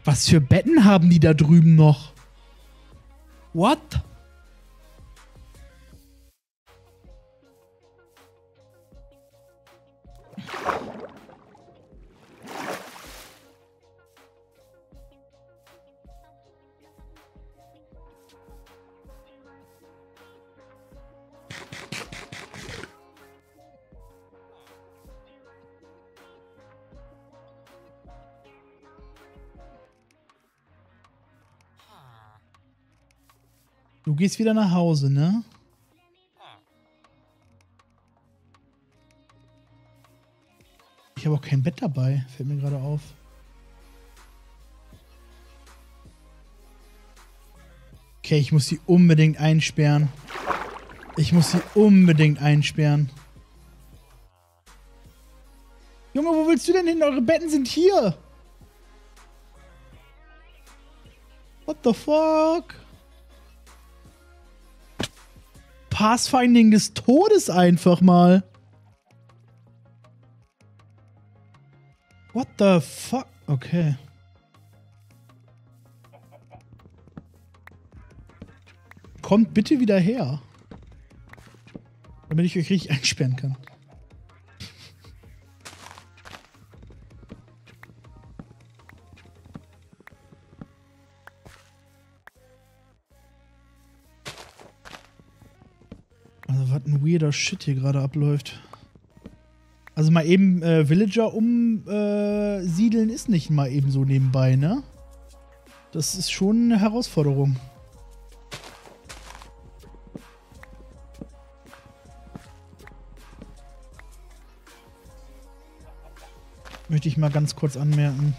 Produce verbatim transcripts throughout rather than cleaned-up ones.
Was für Betten haben die da drüben noch? What? Du gehst wieder nach Hause, ne? Ich habe auch kein Bett dabei, fällt mir gerade auf. Okay, ich muss sie unbedingt einsperren. Ich muss sie unbedingt einsperren. Junge, wo willst du denn hin? Eure Betten sind hier. What the fuck? Pathfinding des Todes einfach mal. What the fuck? Okay. Kommt bitte wieder her. Damit ich euch richtig einsperren kann. Also was ein weirder Shit hier gerade abläuft. Also mal eben äh, Villager umsiedeln äh, ist nicht mal eben so nebenbei, ne? Das ist schon eine Herausforderung. Möchte ich mal ganz kurz anmerken.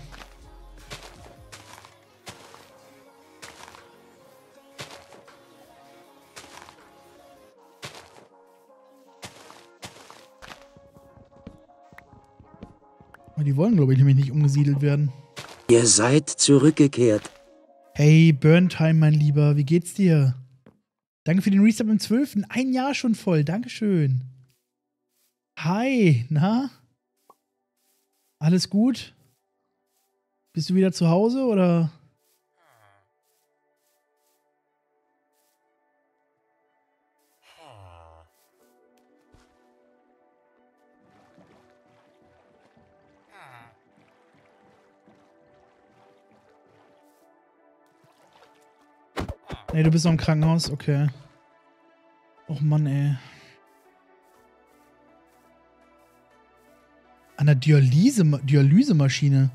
Die wollen, glaube ich, nämlich nicht umgesiedelt werden. Ihr seid zurückgekehrt. Hey, Burntime, mein Lieber, wie geht's dir? Danke für den Resub im zwölften Ein Jahr schon voll, dankeschön. Hi, na? Alles gut? Bist du wieder zu Hause, oder? Nee, du bist noch im Krankenhaus? Okay. Och Mann, ey. An der Dialyse, Dialysemaschine.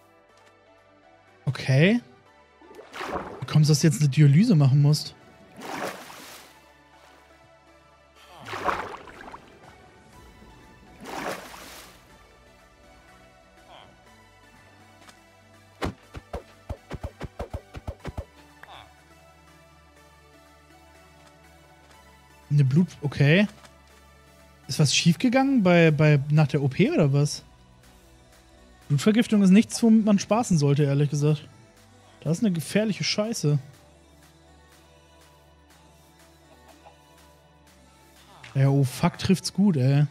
Okay. Wie kommst du, dass du jetzt eine Dialyse machen musst? Eine Blut... Okay. Ist was schiefgegangen bei, bei, nach der O P oder was? Blutvergiftung ist nichts, womit man spaßen sollte, ehrlich gesagt. Das ist eine gefährliche Scheiße. Ja, oh fuck, trifft's gut, ey.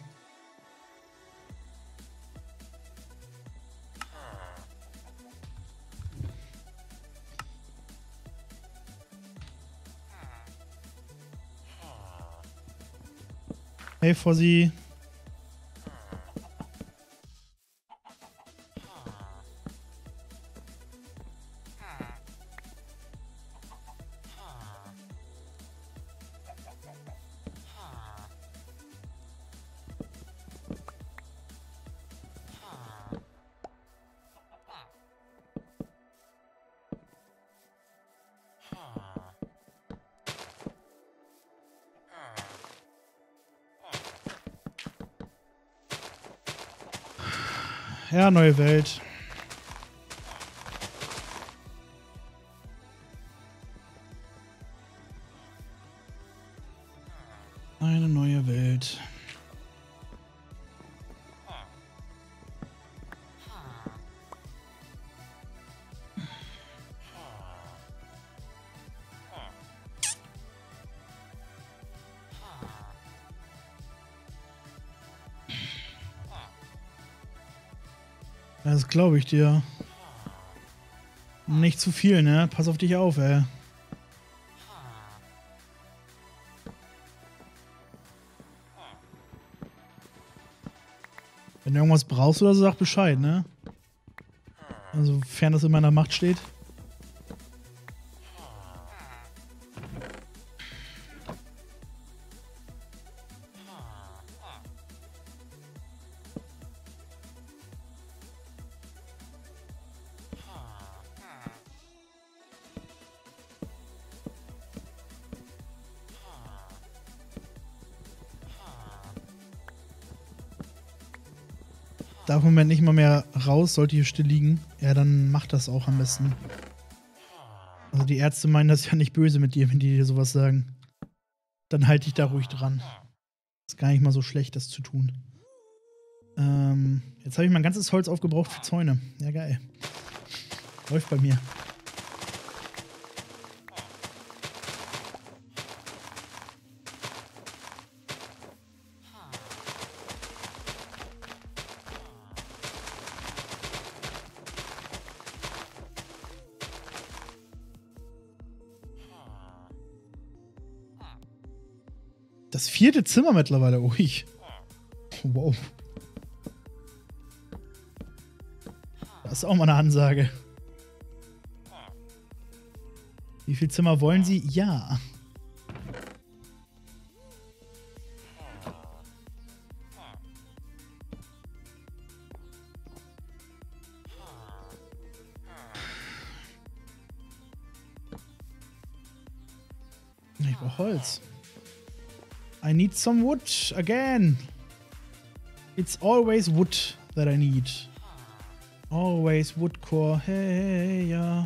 Hey, Fossi. Ja, neue Welt. Eine neue Welt. Das glaube ich dir. Nicht zu viel, ne? Pass auf dich auf, ey. Wenn du irgendwas brauchst oder so, sag Bescheid, ne? Also, sofern das in meiner Macht steht. Darf im Moment nicht mal mehr raus, sollte hier still liegen. Ja, dann macht das auch am besten. Also die Ärzte meinen das ja nicht böse mit dir, wenn die dir sowas sagen. Dann halte ich da ruhig dran. Ist gar nicht mal so schlecht, das zu tun. Ähm, jetzt habe ich mein ganzes Holz aufgebraucht für Zäune. Ja, geil. Läuft bei mir. Das vierte Zimmer mittlerweile. Ui. Wow. Das ist auch mal eine Ansage. Wie viele Zimmer wollen Sie? Ja. Ich brauche Holz. I need some wood again. It's always wood that I need. Always wood core. Hey, ja.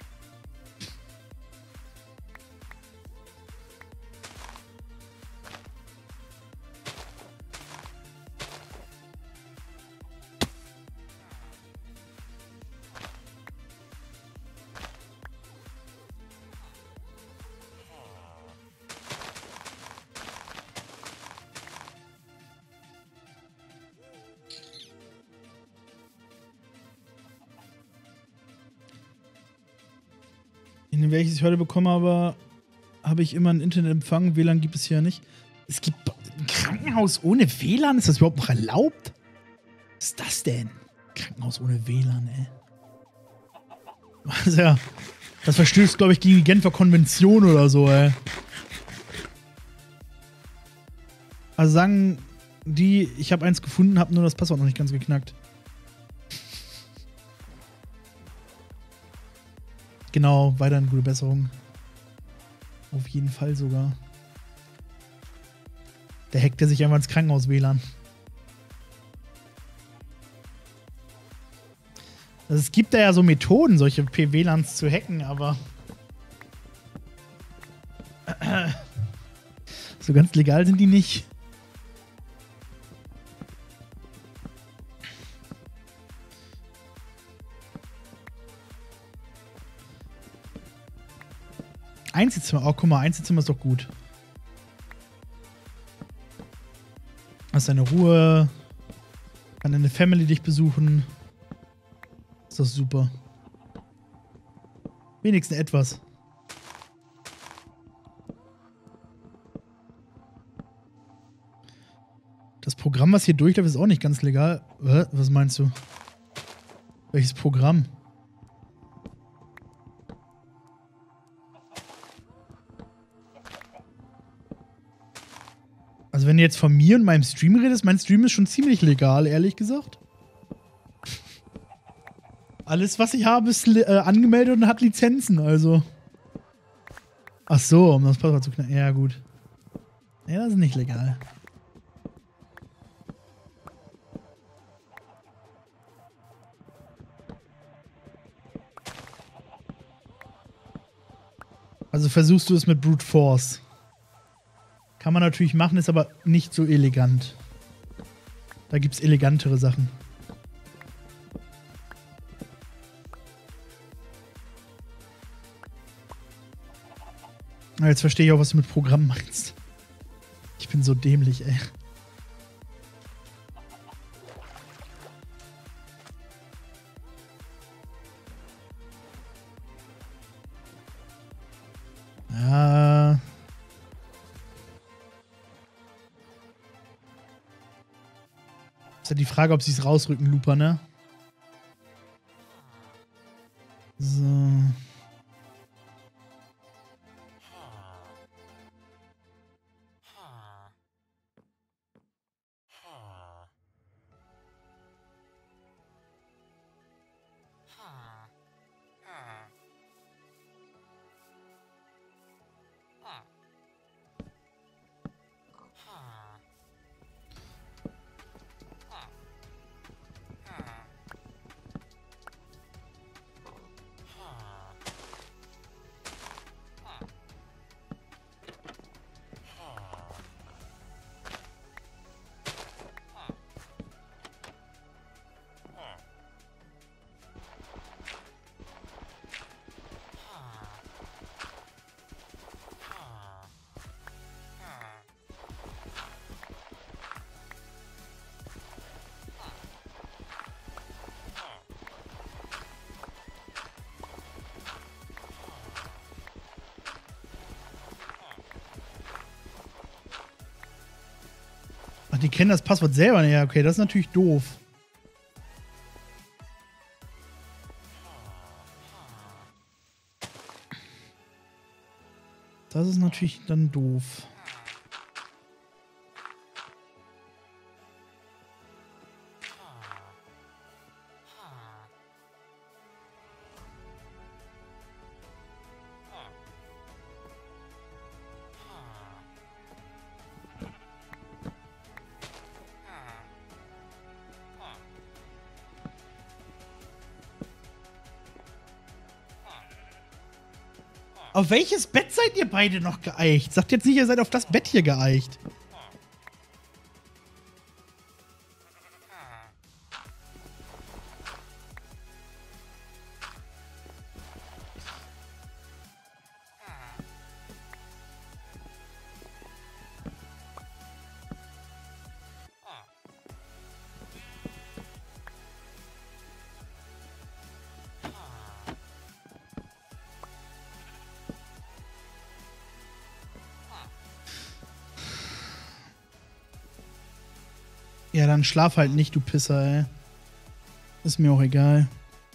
In welches ich heute bekommen habe, habe ich immer einen Internetempfang. W L A N gibt es hier nicht. Es gibt ein Krankenhaus ohne W L A N? Ist das überhaupt noch erlaubt? Was ist das denn? Krankenhaus ohne W L A N, ey. Also ja, das verstößt, glaube ich, gegen die Genfer Konvention oder so, ey. Also sagen die, ich habe eins gefunden, habe nur das Passwort noch nicht ganz geknackt. Genau, weiterhin gute Besserung. Auf jeden Fall sogar. Der hackt ja sich einfach ins Krankenhaus W L A N. Also es gibt da ja so Methoden, solche W L A Ns zu hacken, aber so ganz legal sind die nicht. Einzelzimmer. Oh, guck mal, Einzelzimmer ist doch gut. Hast deine Ruhe. Kann deine Family dich besuchen. Ist doch super. Wenigstens etwas. Das Programm, was hier durchläuft, ist auch nicht ganz legal. Was meinst du? Welches Programm? Also wenn du jetzt von mir und meinem Stream redest, mein Stream ist schon ziemlich legal, ehrlich gesagt. Alles, was ich habe, ist äh, angemeldet und hat Lizenzen, also. Ach so, um das Passwort zu knacken. Ja, gut. Ja, das ist nicht legal. Also versuchst du es mit Brute Force. Kann man natürlich machen, ist aber nicht so elegant. Da gibt's elegantere Sachen. Jetzt verstehe ich auch, was du mit Programm meinst. Ich bin so dämlich, ey. Ja. Ist ja die Frage, ob sie es rausrücken, Looper, ne? So. Ach, die kennen das Passwort selber. Ja, okay, das ist natürlich doof. Das ist natürlich dann doof. Auf welches Bett seid ihr beide noch geeicht? Sagt jetzt nicht, ihr seid auf das Bett hier geeicht. Ja, dann schlaf halt nicht, du Pisser, ey. Ist mir auch egal.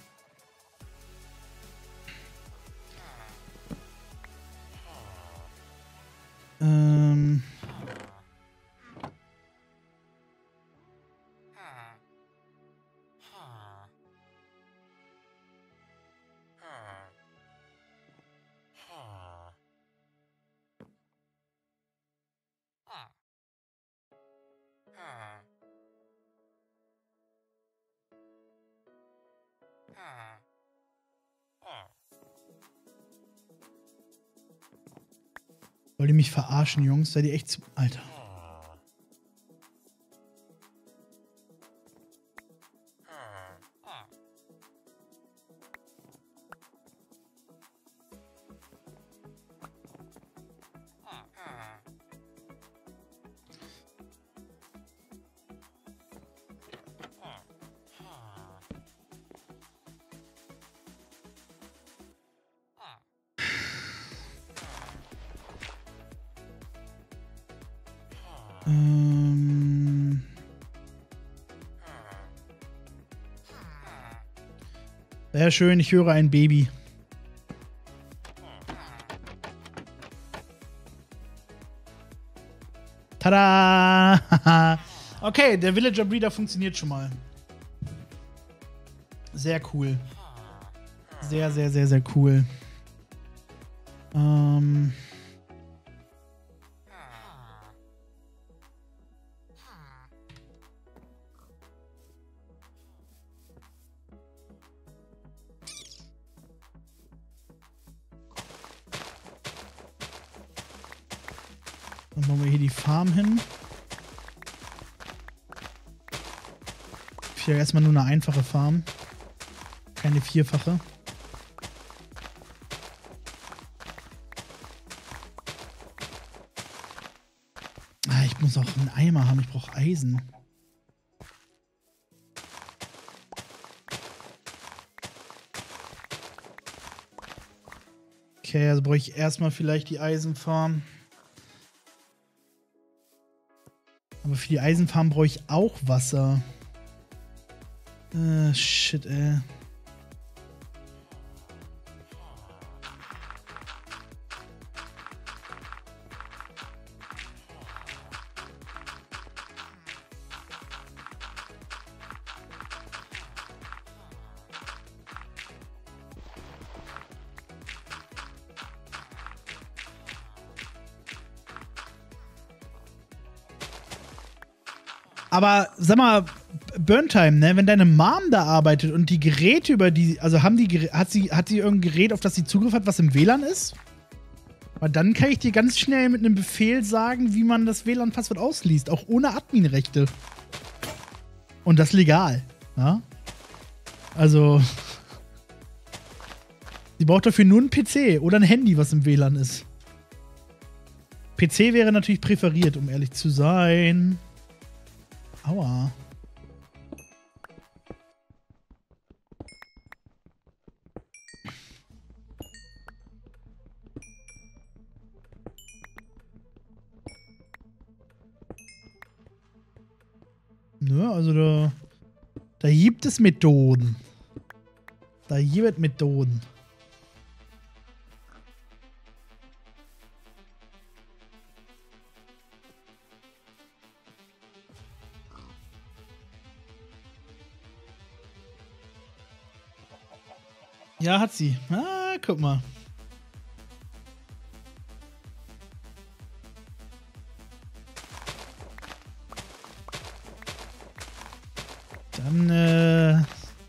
Ähm. Wollt ihr mich verarschen, Jungs? Seid ihr echt zu... Alter. Ähm... Sehr schön, ich höre ein Baby. Tada! Okay, der Villager Breeder funktioniert schon mal. Sehr cool. Sehr, sehr, sehr, sehr cool. Ähm... Dann bauen wir hier die Farm hin. Hier erstmal nur eine einfache Farm. Keine vierfache. Ah, ich muss auch einen Eimer haben. Ich brauche Eisen. Okay, also brauche ich erstmal vielleicht die Eisenfarm. Aber für die Eisenfarm brauche ich auch Wasser. Äh, shit, ey. Aber sag mal, Burntime, ne, wenn deine Mom da arbeitet und die Geräte über die, also haben die, hat sie, hat sie irgendein Gerät, auf das sie Zugriff hat, was im W L A N ist? Weil dann kann ich dir ganz schnell mit einem Befehl sagen, wie man das W L A N-Passwort ausliest, auch ohne Adminrechte. Und das legal, ja? Also, sie braucht dafür nur einen P C oder ein Handy, was im W L A N ist. P C wäre natürlich präferiert, um ehrlich zu sein. Aua. Ne, also da, da gibt es Methoden. Da gibt es Methoden. Ja, hat sie. Ah, guck mal. Dann, äh...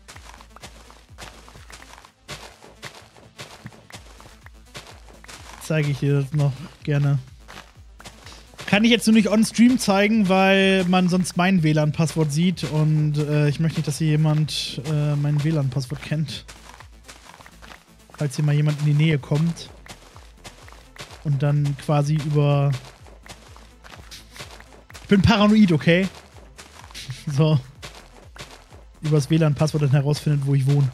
zeige ich dir das noch gerne. Kann ich jetzt nur nicht on-stream zeigen, weil man sonst mein W L A N-Passwort sieht und äh, ich möchte nicht, dass hier jemand äh, mein W L A N-Passwort kennt. Falls hier mal jemand in die Nähe kommt und dann quasi über... Ich bin paranoid, okay? So. Über das W L A N-Passwort dann herausfindet, wo ich wohne.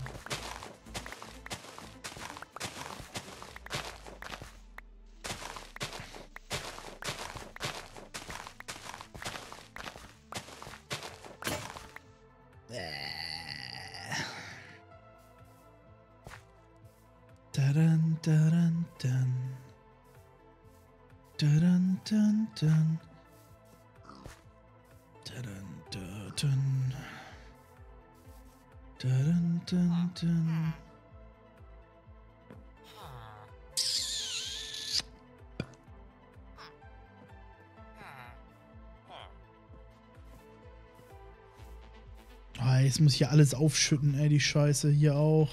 Dadan, dadan, dan. Dadan, dan, dan. Dadan, dadan. Dadan, dan, dan. Ah, jetzt muss ich hier alles aufschütten, ey, die Scheiße. Hier auch.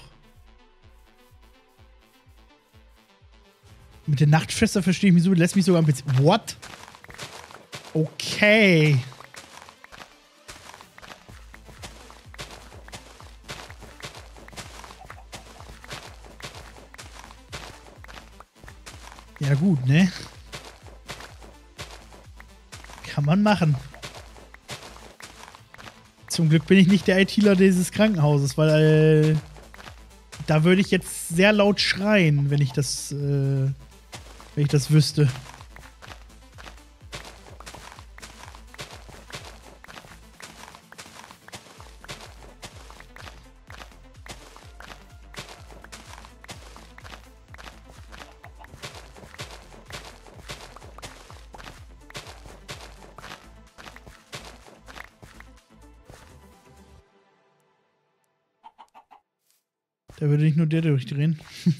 Mit der Nachtschwester verstehe ich mich so, lässt mich sogar ein bisschen... What? Okay. Ja gut, ne? Kann man machen. Zum Glück bin ich nicht der ITler dieses Krankenhauses, weil äh, da würde ich jetzt sehr laut schreien, wenn ich das, äh, wenn ich das wüsste. Da würde nicht nur der durchdrehen.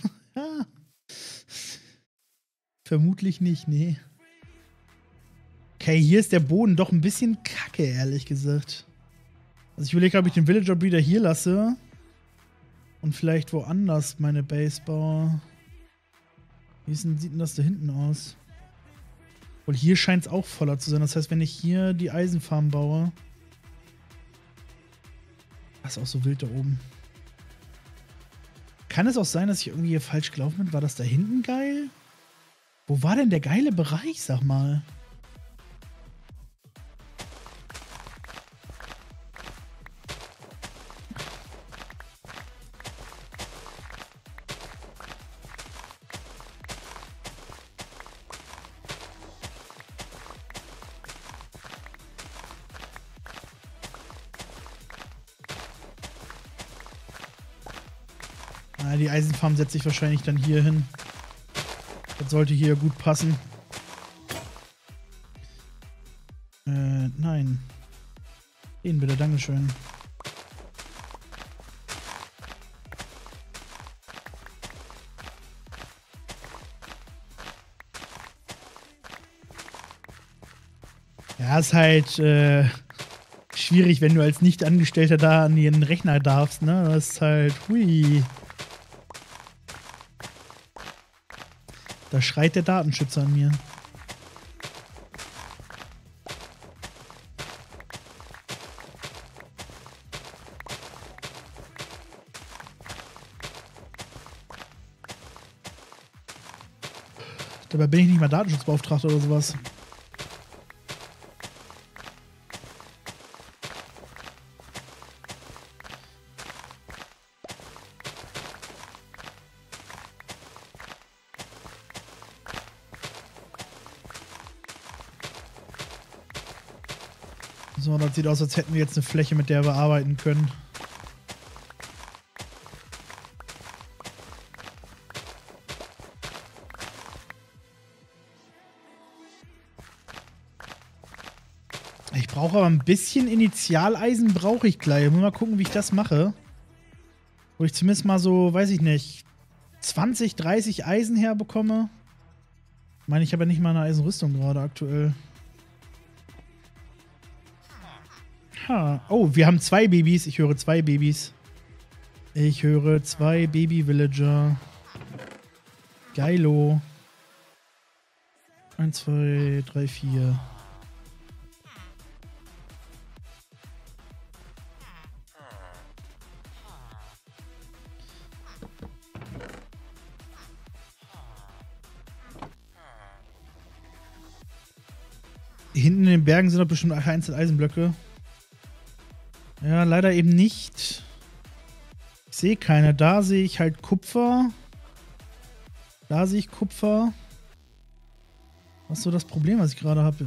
Vermutlich nicht, nee. Okay, hier ist der Boden doch ein bisschen kacke, ehrlich gesagt. Also ich überlege, ob ich den Villager Breeder hier lasse. Und vielleicht woanders meine Base baue. Wie ist denn, sieht denn das da hinten aus? Weil hier scheint es auch voller zu sein. Das heißt, wenn ich hier die Eisenfarm baue... Das ist auch so wild da oben. Kann es auch sein, dass ich irgendwie hier falsch gelaufen bin? War das da hinten geil? Wo war denn der geile Bereich, sag mal? Na, die Eisenfarm setze ich wahrscheinlich dann hier hin. Das sollte hier gut passen. Äh, nein. Den bitte, Dankeschön. Ja, ist halt äh, schwierig, wenn du als Nicht-Angestellter da an den Rechner darfst, ne? Das ist halt, hui. Da schreit der Datenschützer an mir. Dabei bin ich nicht mal Datenschutzbeauftragter oder sowas. So, das sieht aus, als hätten wir jetzt eine Fläche, mit der wir arbeiten können. Ich brauche aber ein bisschen Initialeisen, brauche ich gleich. Ich muss mal gucken, wie ich das mache. Wo ich zumindest mal so, weiß ich nicht, zwanzig, dreißig Eisen herbekomme. Ich meine, ich habe ja nicht mal eine Eisenrüstung gerade aktuell. Ha. Oh, wir haben zwei Babys. Ich höre zwei Babys. Ich höre zwei Baby-Villager. Geilo. Eins, zwei, drei, vier. Hinten in den Bergen sind doch bestimmt einzelne Eisenblöcke. Ja, leider eben nicht. Ich sehe keine. Da sehe ich halt Kupfer. Da sehe ich Kupfer. Was ist so das Problem, was ich gerade habe?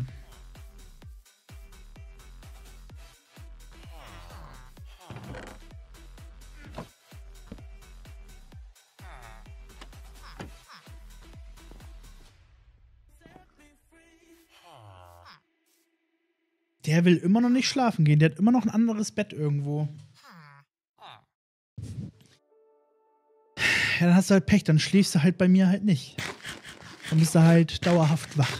Der will immer noch nicht schlafen gehen. Der hat immer noch ein anderes Bett irgendwo. Ja, dann hast du halt Pech. Dann schläfst du halt bei mir halt nicht. Dann bist du halt dauerhaft wach.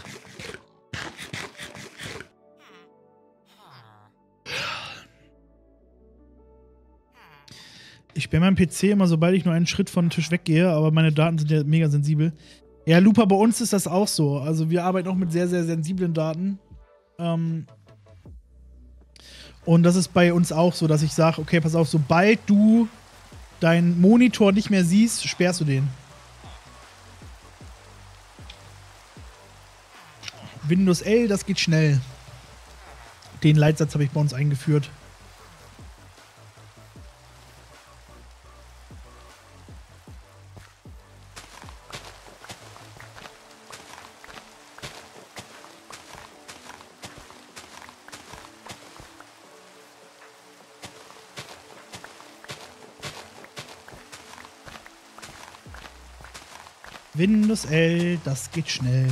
Ich sperre meinen P C immer, sobald ich nur einen Schritt von den Tisch weggehe, aber meine Daten sind ja mega sensibel. Ja, Lupa, bei uns ist das auch so. Also wir arbeiten auch mit sehr, sehr sensiblen Daten. Ähm... Und das ist bei uns auch so, dass ich sage, okay, pass auf, sobald du deinen Monitor nicht mehr siehst, sperrst du den. Windows L, das geht schnell. Den Leitsatz habe ich bei uns eingeführt. Windows L, das geht schnell.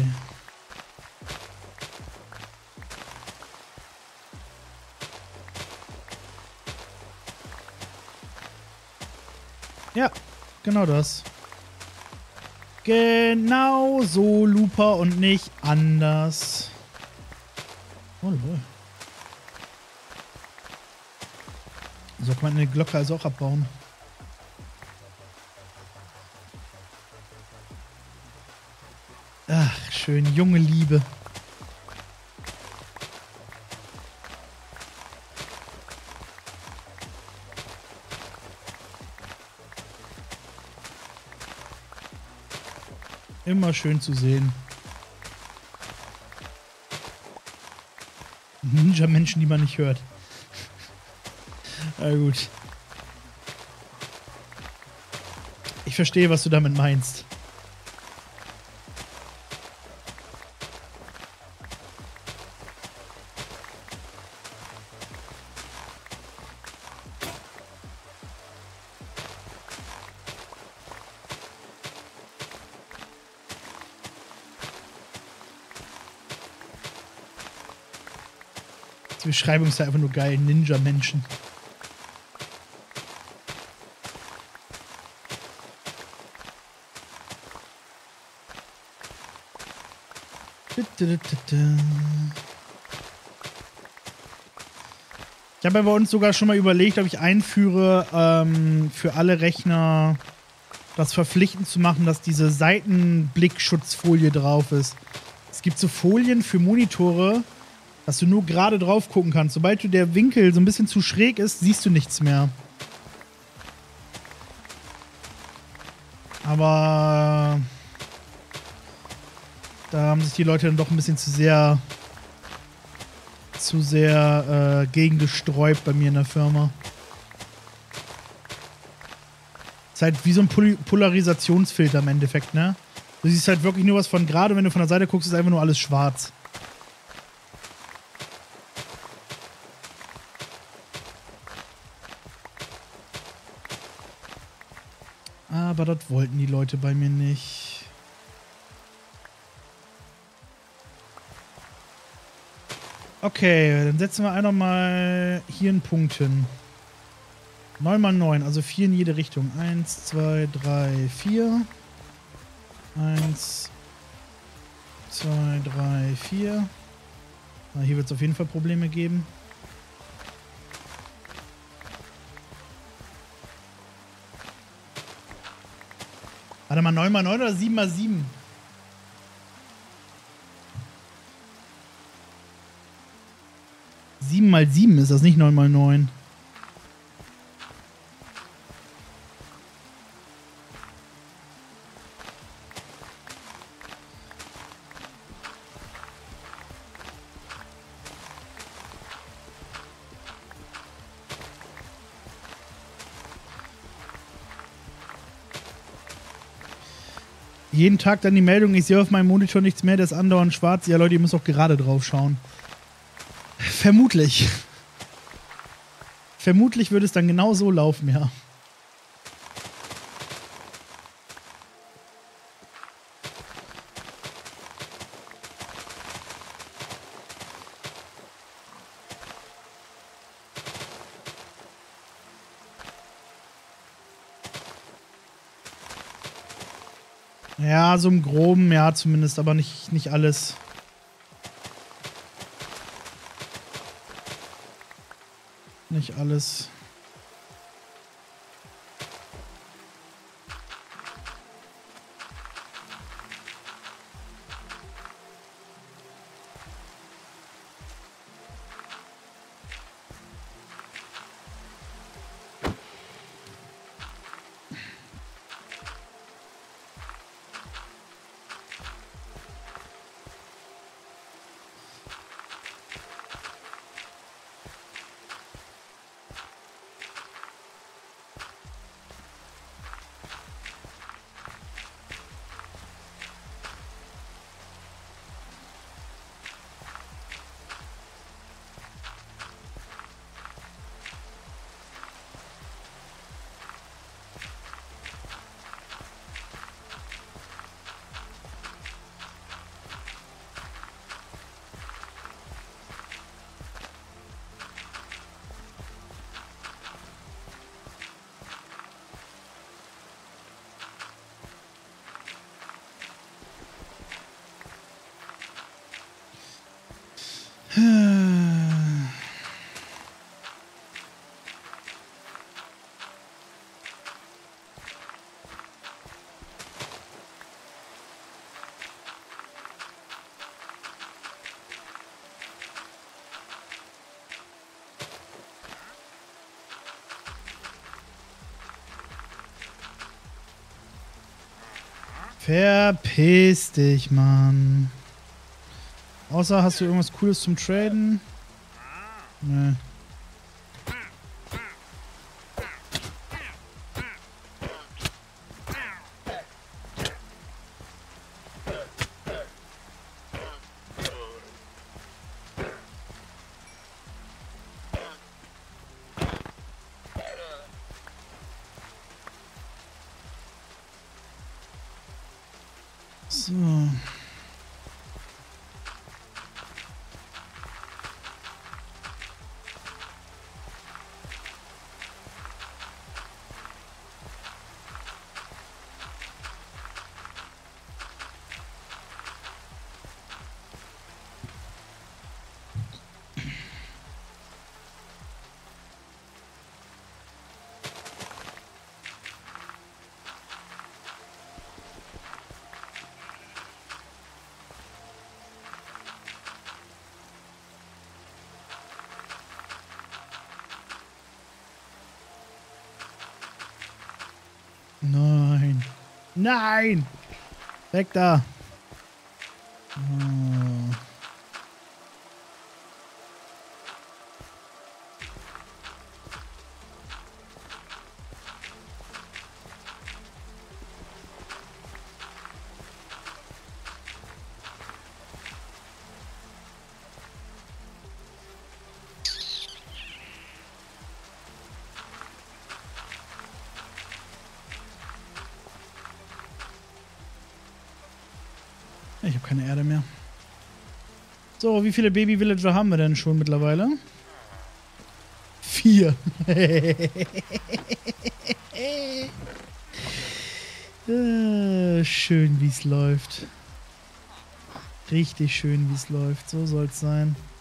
Ja, genau das. Genau so, Lupa, und nicht anders. Oh, lol. So kann man eine Glocke also auch abbauen. Ach, schön, junge Liebe. Immer schön zu sehen. Ninja-Menschen, die man nicht hört. Na gut. Ich verstehe, was du damit meinst. Die Beschreibung ist ja einfach nur geil. Ninja-Menschen. Ich habe ja bei uns sogar schon mal überlegt, ob ich einführe, ähm, für alle Rechner das verpflichtend zu machen, dass diese Seitenblickschutzfolie drauf ist. Es gibt so Folien für Monitore, dass du nur gerade drauf gucken kannst. Sobald du der Winkel so ein bisschen zu schräg ist, siehst du nichts mehr. Aber da haben sich die Leute dann doch ein bisschen zu sehr zu sehr äh, gegen gesträubt bei mir in der Firma. Ist halt wie so ein Pol Polarisationsfilter im Endeffekt, ne? Du siehst halt wirklich nur was von gerade, wenn du von der Seite guckst, ist einfach nur alles schwarz. Aber das wollten die Leute bei mir nicht. Okay, dann setzen wir einfach mal hier einen Punkt hin. neun mal neun, also vier in jede Richtung. eins, zwei, drei, vier. eins, zwei, drei, vier. Na, hier wird es auf jeden Fall Probleme geben. Warte mal, neun mal neun oder sieben mal sieben? sieben mal sieben ist das, nicht neun mal neun. Jeden Tag dann die Meldung, ich sehe auf meinem Monitor nichts mehr, der ist andauernd schwarz. Ja, Leute, ihr müsst auch gerade drauf schauen. Vermutlich. Vermutlich würde es dann genau so laufen, ja. Ja, so im Groben, ja, zumindest, aber nicht, nicht alles. Nicht alles. Verpiss dich, Mann. Außer, hast du irgendwas Cooles zum Traden? Nee. So. Nein! Weg da! Oh. Ich habe keine Erde mehr. So, wie viele Baby-Villager haben wir denn schon mittlerweile? Vier. äh, schön, wie es läuft. Richtig schön, wie es läuft. So soll es sein.